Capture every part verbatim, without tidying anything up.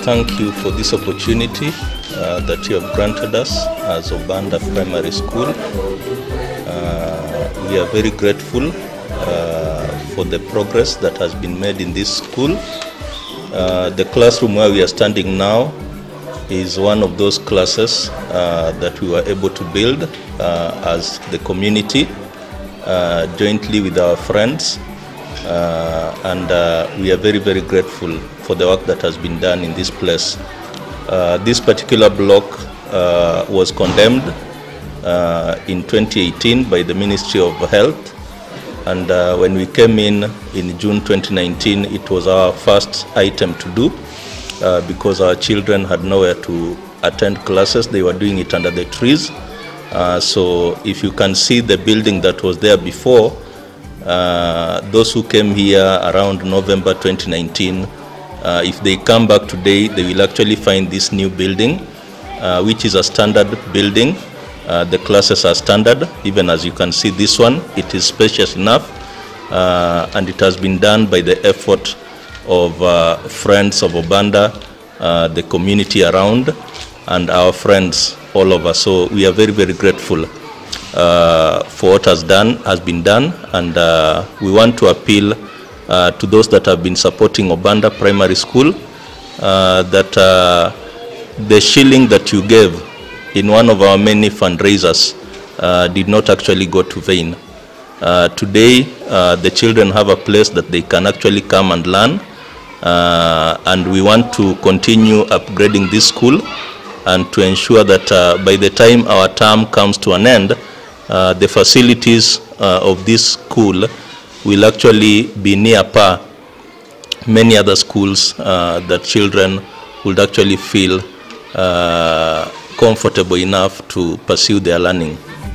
thank you for this opportunity uh, that you have granted us as Obanda Primary School. Uh, we are very grateful uh, for the progress that has been made in this school. Uh, the classroom where we are standing now is one of those classes uh, that we were able to build uh, as the community, uh, jointly with our friends. Uh, and uh, we are very, very grateful for the work that has been done in this place. Uh, this particular block uh, was condemned uh, in twenty eighteen by the Ministry of Health, and uh, when we came in in June twenty nineteen, it was our first item to do uh, because our children had nowhere to attend classes. They were doing it under the trees. Uh, so if you can see the building that was there before, Uh, those who came here around November twenty nineteen, uh, if they come back today, they will actually find this new building, uh, which is a standard building. Uh, the classes are standard, even as you can see this one. It is spacious enough, uh, and it has been done by the effort of uh, friends of Obanda, uh, the community around, and our friends all over. So we are very, very grateful Uh, for what has done has been done, and uh, we want to appeal uh, to those that have been supporting Obanda Primary School uh, that uh, the shilling that you gave in one of our many fundraisers uh, did not actually go to vain. Uh, today uh, the children have a place that they can actually come and learn, uh, and we want to continue upgrading this school and to ensure that uh, by the time our term comes to an end, Uh, the facilities uh, of this school will actually be near par many other schools uh, that children would actually feel uh, comfortable enough to pursue their learning.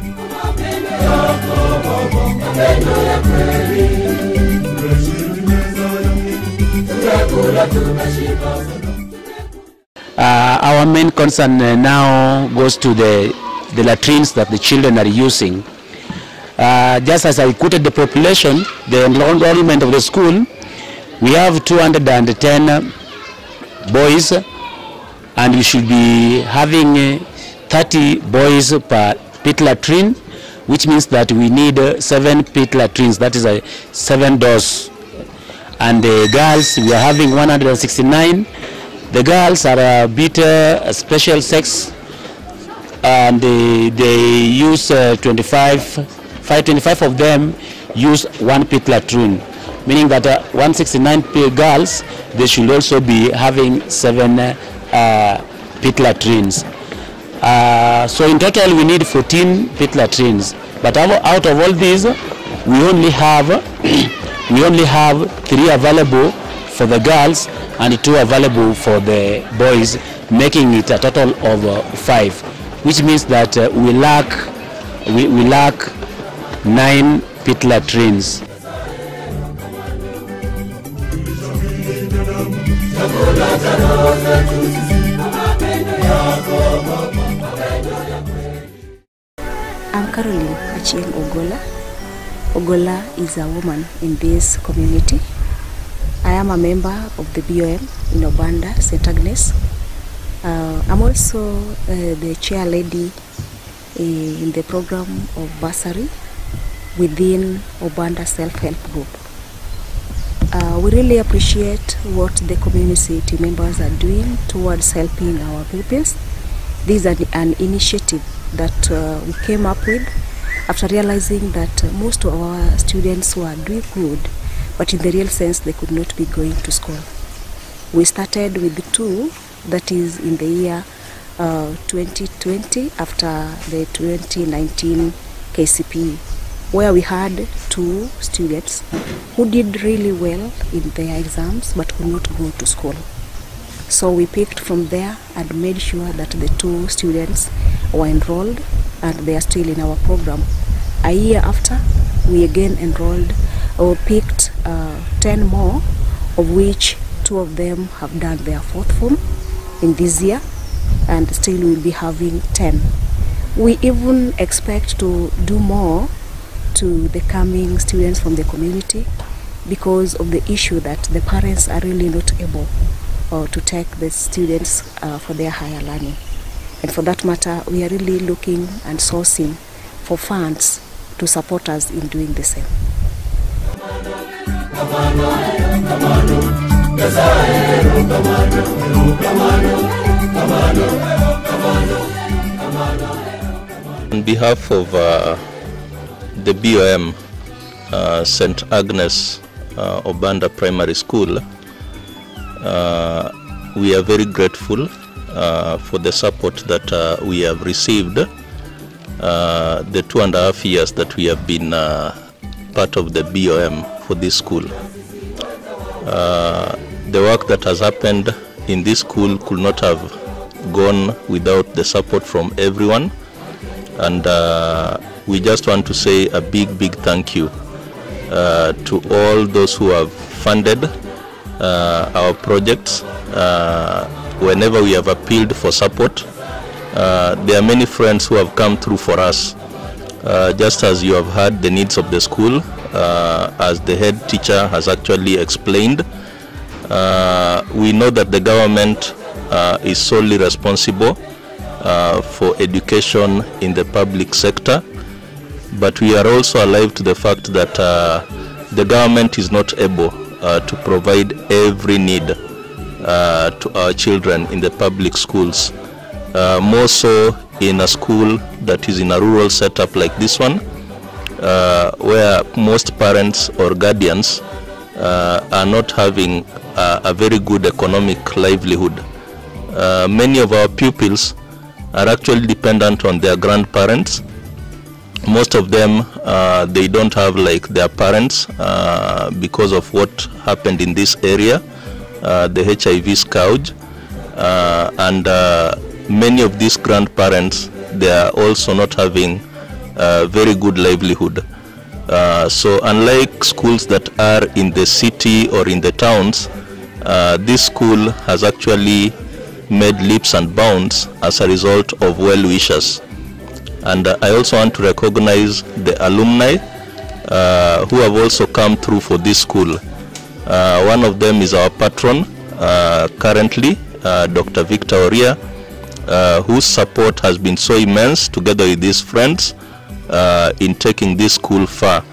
Uh, our main concern uh, now goes to the the latrines that the children are using. Uh, just as I quoted the population, the enrollment of the school, we have two hundred ten boys, and we should be having thirty boys per pit latrine, which means that we need seven pit latrines, that is a seven doors. And the girls, we are having one hundred sixty-nine. The girls are a bit uh, special sex, and they, they use uh, twenty-five, five twenty-five of them use one pit latrine, meaning that uh, one hundred sixty-nine girls, they should also be having seven uh, pit latrines. Uh, so in total we need fourteen pit latrines, but out of all these we only have we only have three available for the girls and two available for the boys, making it a total of uh, five. Which means that uh, we lack we, we lack nine pit latrines. I'm Caroline Achieng Ogola. Ogola is a woman in this community. I am a member of the B O M in Obanda, Saint Agnes. Uh, I'm also uh, the chair lady in the program of bursary within Obanda Self-Help Group. Uh, we really appreciate what the community members are doing towards helping our pupils. This is an, an initiative that uh, we came up with after realizing that uh, most of our students were doing good, but in the real sense they could not be going to school. We started with two, that is in the year uh, twenty twenty, after the twenty nineteen K C P E, where we had two students who did really well in their exams but could not go to school. So we picked from there and made sure that the two students were enrolled, and they are still in our program. A year after, we again enrolled or picked uh, ten more, of which two of them have done their fourth form in this year, and still we'll be having ten. We even expect to do more to the coming students from the community because of the issue that the parents are really not able or to take the students uh, for their higher learning. And for that matter, we are really looking and sourcing for funds to support us in doing the same. On behalf of uh, the B O M uh, Saint Agnes uh, Obanda Primary School, uh, we are very grateful uh, for the support that uh, we have received uh, the two and a half years that we have been uh, part of the B O M for this school. Uh, the work that has happened in this school could not have gone without the support from everyone, and uh, we just want to say a big big thank you uh, to all those who have funded uh, our projects. Uh, whenever we have appealed for support, uh, there are many friends who have come through for us. Uh, just as you have heard the needs of the school, uh, as the head teacher has actually explained, uh, we know that the government uh, is solely responsible uh, for education in the public sector, but we are also alive to the fact that uh, the government is not able uh, to provide every need uh, to our children in the public schools. Uh, more so in a school that is in a rural setup like this one, uh, where most parents or guardians uh, are not having uh, a very good economic livelihood. Uh, many of our pupils are actually dependent on their grandparents. Most of them, uh, they don't have like their parents uh, because of what happened in this area, uh, the H I V scourge, uh, and uh, many of these grandparents, they are also not having a very good livelihood. Uh, so unlike schools that are in the city or in the towns, uh, this school has actually made leaps and bounds as a result of well-wishers. And uh, I also want to recognize the alumni uh, who have also come through for this school. Uh, one of them is our patron uh, currently, uh, Doctor Victor Oria, Uh, whose support has been so immense together with his friends uh, in taking this school far.